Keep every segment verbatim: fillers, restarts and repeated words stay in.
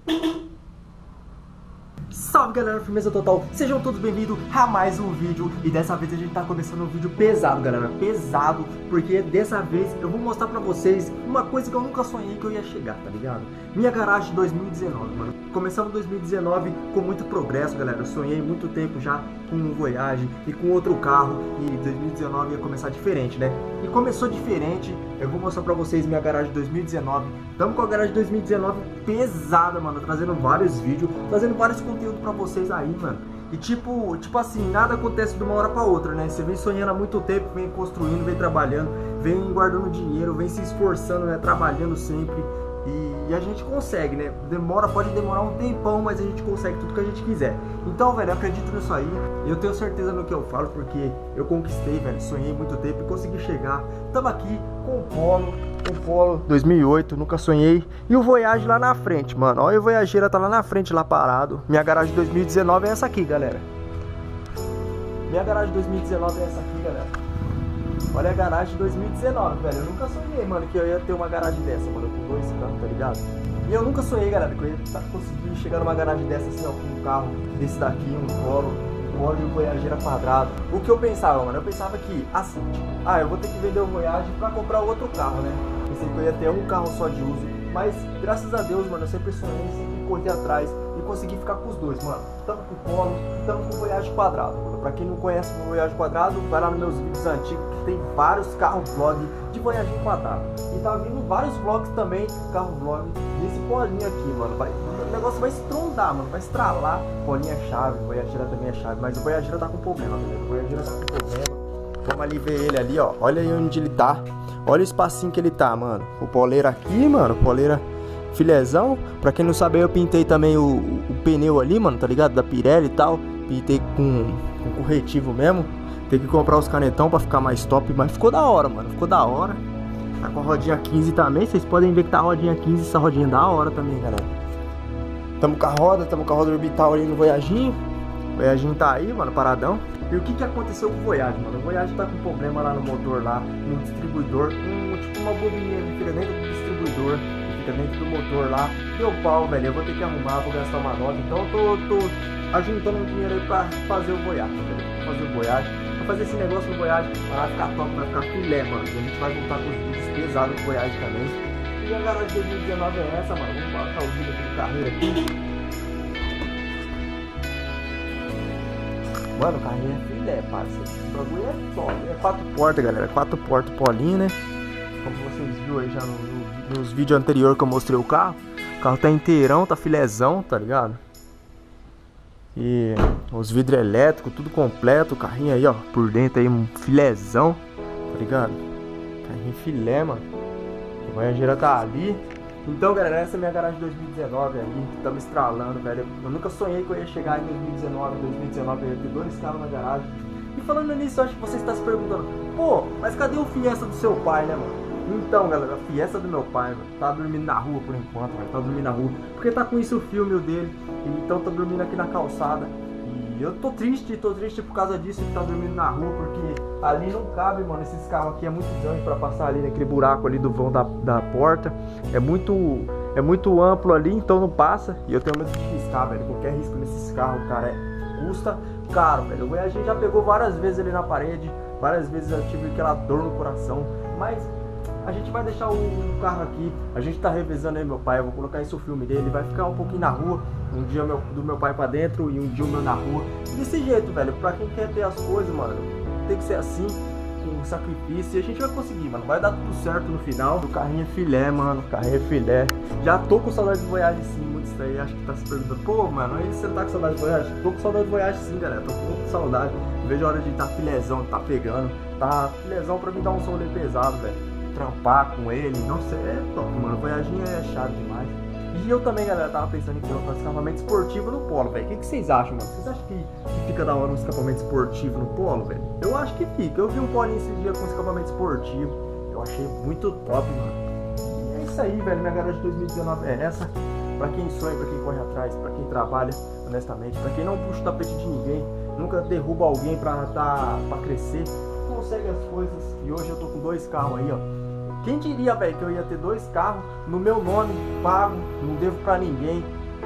Salve galera, firmeza total, sejam todos bem-vindos a mais um vídeo. E dessa vez a gente tá começando um vídeo pesado, galera, pesado, porque dessa vez eu vou mostrar pra vocês uma coisa que eu nunca sonhei que eu ia chegar, tá ligado? Minha garagem dois mil e dezenove, mano. Começamos dois mil e dezenove com muito progresso, galera. Eu sonhei muito tempo já com um Voyage e com outro carro, e dois mil e dezenove ia começar diferente, né? E começou diferente. Eu vou mostrar pra vocês minha garagem dois mil e dezenove. Tamo com a garagem dois mil e dezenove pesada, mano, trazendo vários vídeos, trazendo vários conteúdos pra vocês aí, mano. E tipo, tipo assim, nada acontece de uma hora pra outra, né? Você vem sonhando há muito tempo, vem construindo, vem trabalhando, vem guardando dinheiro, vem se esforçando, né? Trabalhando sempre. E, e a gente consegue, né? Demora, pode demorar um tempão, mas a gente consegue tudo que a gente quiser. Então, velho, eu acredito nisso aí. Eu tenho certeza no que eu falo, porque eu conquistei, velho. Sonhei muito tempo e consegui chegar. Tamo aqui com o Polo. O Polo dois mil e oito, nunca sonhei. E o Voyage lá na frente, mano. Olha, o Voyageira tá lá na frente, lá parado. Minha garagem dois mil e dezenove é essa aqui, galera. Minha garagem dois mil e dezenove é essa aqui, galera. Olha a garagem dois mil e dezenove, velho. Eu nunca sonhei, mano, que eu ia ter uma garagem dessa, mano, com dois carros, tá ligado? E eu nunca sonhei, galera, que eu ia conseguir chegar numa garagem dessa, assim, ó, com um carro desse daqui, um Polo, um Polo e um Voyageira quadrado. O que eu pensava, mano? Eu pensava que, assim, tipo, ah, eu vou ter que vender o Voyage pra comprar outro carro, né? Pensei que eu ia ter um carro só de uso, mas graças a Deus, mano, eu sempre sonhei, sempre corri atrás e consegui ficar com os dois, mano. Tamo com o Polo, tamo com o Voyage quadrado, mano. Pra quem não conhece o Voyage quadrado, vai lá nos meus vídeos antigos, que tem vários carros vlog de Voyage quadrado. E tá vindo vários vlogs também, carro vlog, desse Polinho aqui, mano. Vai, o negócio vai estrondar, mano, vai estralar. Polinho é chave, o Voyageira também é chave, mas o Voyageira tá com problema, beleza? O Voyageira tá com problema. Vamos ali ver ele ali, ó. Olha aí onde ele tá. Olha o espacinho que ele tá, mano. O poleira aqui, mano. Poleira filézão. Pra quem não sabe, eu pintei também o, o pneu ali, mano, tá ligado? Da Pirelli e tal. Pintei com, com corretivo mesmo. Tem que comprar os canetão pra ficar mais top. Mas ficou da hora, mano. Ficou da hora. Tá com a rodinha quinze também. Vocês podem ver que tá a rodinha quinze. Essa rodinha é da hora também, galera. Tamo com a roda. Tamo com a roda orbital ali no Voyaginho. O Voyaginho tá aí, mano, paradão. E o que que aconteceu com o Voyage, mano? O Voyage tá com problema lá no motor, lá no distribuidor, um, tipo uma bobininha que fica dentro do distribuidor, que fica dentro do motor lá. Deu pau, velho, eu vou ter que arrumar, vou gastar uma nota. Então eu tô, tô ajuntando um dinheiro aí pra fazer o Voyage, velho. Pra fazer o Voyage, pra fazer esse negócio no Voyage, vai ficar top, vai ficar filé, mano. A gente vai voltar com os vídeos pesados do Voyage também. E a garagem de dois mil e dezenove é essa, mano. Vamos colocar o vídeo aqui do carreira aqui. Mano, o carrinho é filé, parceiro. O bagulho é top. É quatro portas, galera. Quatro portas Polinho, né? Como vocês viram aí já no, no, nos vídeos anteriores que eu mostrei o carro. O carro tá inteirão, tá filézão, tá ligado? E os vidros elétricos, tudo completo. O carrinho aí, ó, por dentro aí, um filézão, tá ligado? Carrinho filé, mano. O Voyageira tá ali. Então, galera, essa é a minha garagem dois mil e dezenove aí, estamos estralando, velho. Eu nunca sonhei que eu ia chegar em dois mil e dezenove, dois mil e dezenove eu ia ter dois carros na garagem. E falando nisso, eu acho que você está se perguntando, pô, mas cadê o Fiesta do seu pai, né, mano? Então, galera, a Fiesta do meu pai, mano, tá dormindo na rua por enquanto, velho, tá dormindo na rua. Porque tá com isso o filme dele, então tá dormindo aqui na calçada. E eu tô triste, tô triste por causa disso, que tá dormindo na rua, porque ali não cabe, mano, esses carros aqui é muito grande pra passar ali naquele buraco ali do vão da, da porta. É muito, é muito amplo ali, então não passa. E eu tenho medo de riscar, velho, qualquer risco nesses carros, cara, é, custa caro, velho. A gente já pegou várias vezes ali na parede, várias vezes eu tive aquela dor no coração, mas a gente vai deixar o carro aqui, a gente tá revezando aí meu pai, eu vou colocar isso o filme dele, vai ficar um pouquinho na rua, um dia meu, do meu pai pra dentro e um dia o meu na rua. Desse jeito, velho, pra quem quer ter as coisas, mano, tem que ser assim, com sacrifício, e a gente vai conseguir, mano, vai dar tudo certo no final. O carrinho é filé, mano, o carrinho é filé. Já tô com saudade de Voyage sim, muitos daí acho que tá se perguntando, pô, mano, aí você tá com saudade de Voyage? Tô com saudade de Voyage sim, galera, tô com muita saudade. Não vejo a hora de tá filézão, tá pegando, tá filézão pra mim dar um som ali pesado, velho. Trampar com ele, não sei, é top, mano, Voyaginho é chave demais. E eu também, galera, tava pensando em colocar um escapamento esportivo no Polo, velho. O que, que vocês acham, mano? Vocês acham que, que fica da hora um escapamento esportivo no Polo, velho? Eu acho que fica. Eu vi um Polinho esse dia com escapamento esportivo, eu achei muito top, mano. E é isso aí, velho, minha garagem de dois mil e dezenove é essa. Pra quem sonha, pra quem corre atrás, pra quem trabalha honestamente, pra quem não puxa o tapete de ninguém, nunca derruba alguém pra, tá, pra crescer, consegue as coisas. E hoje eu tô com dois carros aí, ó. Quem diria, velho, que eu ia ter dois carros no meu nome, pago, não devo pra ninguém.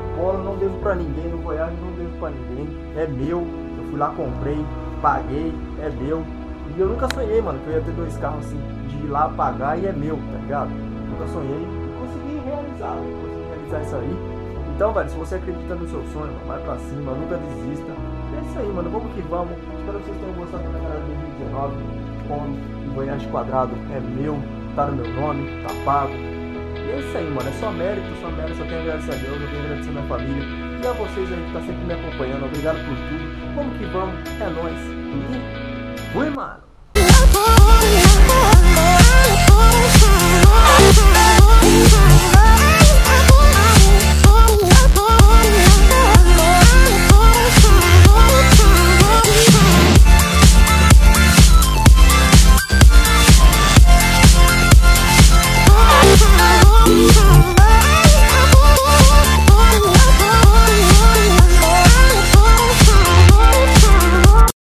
polo, não devo pra ninguém, no Voyage não devo pra ninguém, é meu, eu fui lá, comprei, paguei, é meu. E eu nunca sonhei, mano, que eu ia ter dois carros assim, de ir lá pagar e é meu, tá ligado? Nunca sonhei, consegui realizar, consegui realizar isso aí. Então, velho, se você acredita no seu sonho, mano, vai pra cima, nunca desista. É isso aí, mano, vamos que vamos. Espero que vocês tenham gostado da galera de dois mil e dezenove, com o Voyage quadrado é meu, tá no meu nome, tá pago. E é isso aí, mano, é só mérito, só mérito, só tenho a agradecer a Deus, eu tenho a agradecer a minha família e a vocês aí que tá sempre me acompanhando, obrigado por tudo, vamos que vamos, é nóis, e fui, mano!